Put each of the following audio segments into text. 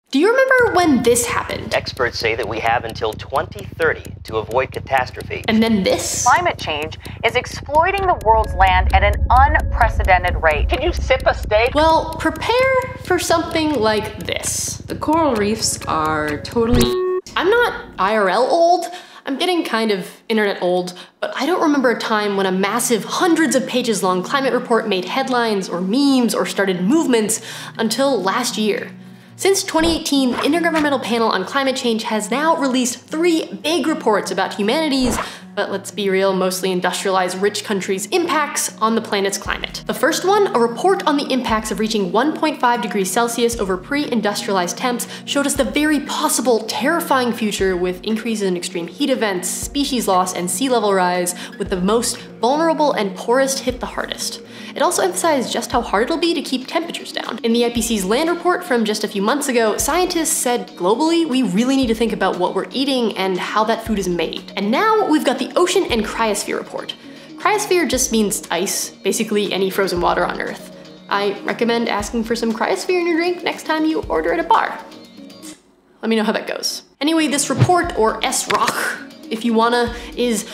Do you remember when this happened? Experts say that we have until 2030 to avoid catastrophe. And then this? Climate change is exploiting the world's land at an unprecedented rate. Can you sip a steak? Well, prepare for something like this. The coral reefs are totally... I'm not IRL old. I'm getting kind of internet old, but I don't remember a time when a massive, hundreds of pages long climate report made headlines or memes or started movements until last year. Since 2018, the Intergovernmental Panel on Climate Change has now released 3 big reports about humanity's, but let's be real, mostly industrialized rich countries' impacts on the planet's climate. The first one, a report on the impacts of reaching 1.5 degrees Celsius over pre-industrialized temps, showed us the very possible, terrifying future with increases in extreme heat events, species loss, and sea level rise, with the most vulnerable and poorest hit the hardest. It also emphasized just how hard it'll be to keep temperatures down. In the IPCC's land report from just a few months ago, scientists said globally, we really need to think about what we're eating and how that food is made. And now we've got the Ocean and Cryosphere report. Cryosphere just means ice, basically any frozen water on Earth. I recommend asking for some cryosphere in your drink next time you order at a bar. Let me know how that goes. Anyway, this report, or SROC, if you wanna, is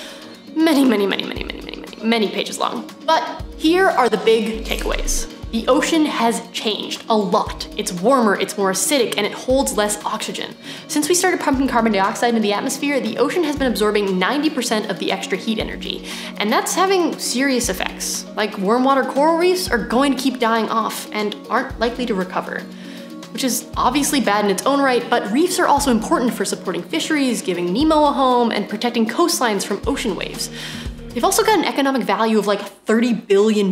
many pages long. But here are the big takeaways. The ocean has changed a lot. It's warmer, it's more acidic, and it holds less oxygen. Since we started pumping carbon dioxide into the atmosphere, the ocean has been absorbing 90% of the extra heat energy. And that's having serious effects. Like warm water coral reefs are going to keep dying off and aren't likely to recover. Which is obviously bad in its own right, but reefs are also important for supporting fisheries, giving Nemo a home, and protecting coastlines from ocean waves. They've also got an economic value of like $30 billion.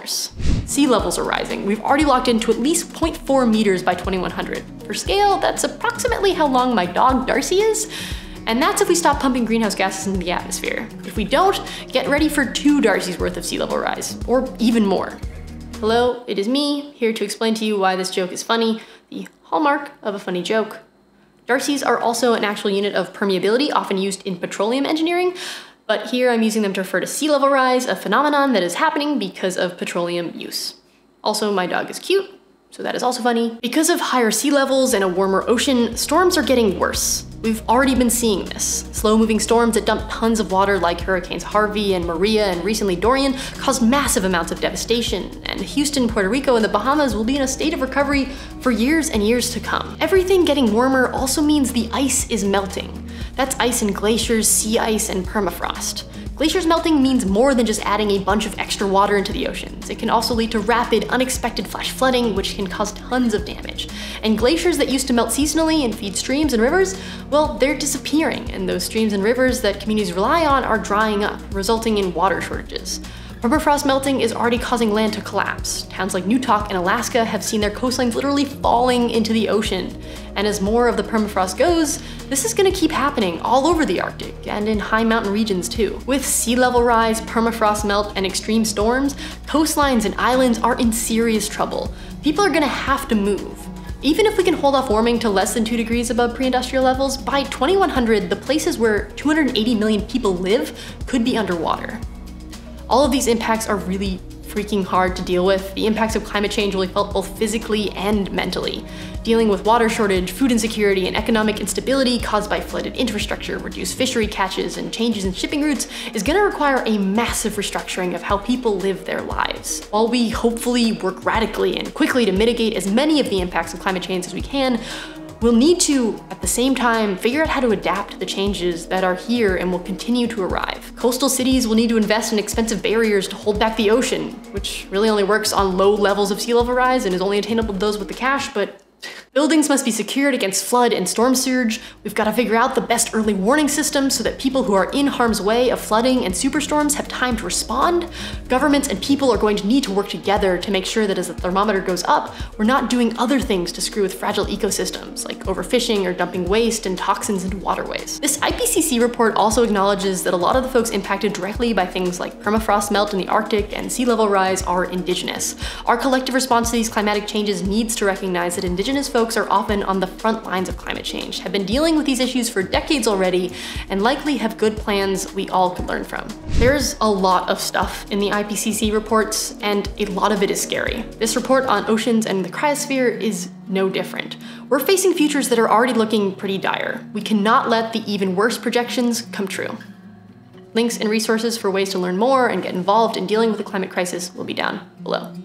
Sea levels are rising. We've already locked into at least 0.4 meters by 2100. For scale, that's approximately how long my dog Darcy is. And that's if we stop pumping greenhouse gases into the atmosphere. If we don't, get ready for 2 Darcy's worth of sea level rise, or even more. Hello, it is me, here to explain to you why this joke is funny, the hallmark of a funny joke. Darcy's are also an actual unit of permeability, often used in petroleum engineering, but here I'm using them to refer to sea level rise, a phenomenon that is happening because of petroleum use. Also, my dog is cute, so that is also funny. Because of higher sea levels and a warmer ocean, storms are getting worse. We've already been seeing this. Slow-moving storms that dump tons of water like Hurricanes Harvey and Maria and recently Dorian caused massive amounts of devastation, and Houston, Puerto Rico, and the Bahamas will be in a state of recovery for years and years to come. Everything getting warmer also means the ice is melting. That's ice in glaciers, sea ice, and permafrost. Glaciers melting means more than just adding a bunch of extra water into the oceans. It can also lead to rapid, unexpected flash flooding, which can cause tons of damage. And glaciers that used to melt seasonally and feed streams and rivers, well, they're disappearing, and those streams and rivers that communities rely on are drying up, resulting in water shortages. Permafrost melting is already causing land to collapse. Towns like Newtok and Alaska have seen their coastlines literally falling into the ocean. And as more of the permafrost goes, this is gonna keep happening all over the Arctic and in high mountain regions too. With sea level rise, permafrost melt, and extreme storms, coastlines and islands are in serious trouble. People are gonna have to move. Even if we can hold off warming to less than 2 degrees above pre-industrial levels, by 2100, the places where 280 million people live could be underwater. All of these impacts are really freaking hard to deal with. The impacts of climate change will be felt both physically and mentally. Dealing with water shortage, food insecurity, and economic instability caused by flooded infrastructure, reduced fishery catches, and changes in shipping routes is gonna require a massive restructuring of how people live their lives. While we hopefully work radically and quickly to mitigate as many of the impacts of climate change as we can, we'll need to, at the same time, figure out how to adapt to the changes that are here and will continue to arrive. Coastal cities will need to invest in expensive barriers to hold back the ocean, which really only works on low levels of sea level rise and is only attainable to those with the cash, but buildings must be secured against flood and storm surge. We've got to figure out the best early warning systems so that people who are in harm's way of flooding and superstorms have time to respond. Governments and people are going to need to work together to make sure that as the thermometer goes up, we're not doing other things to screw with fragile ecosystems, like overfishing or dumping waste and toxins into waterways. This IPCC report also acknowledges that a lot of the folks impacted directly by things like permafrost melt in the Arctic and sea level rise are indigenous. Our collective response to these climatic changes needs to recognize that indigenous folks folks are often on the front lines of climate change, have been dealing with these issues for decades already, and likely have good plans we all could learn from. There's a lot of stuff in the IPCC reports, and a lot of it is scary. This report on oceans and the cryosphere is no different. We're facing futures that are already looking pretty dire. We cannot let the even worse projections come true. Links and resources for ways to learn more and get involved in dealing with the climate crisis will be down below.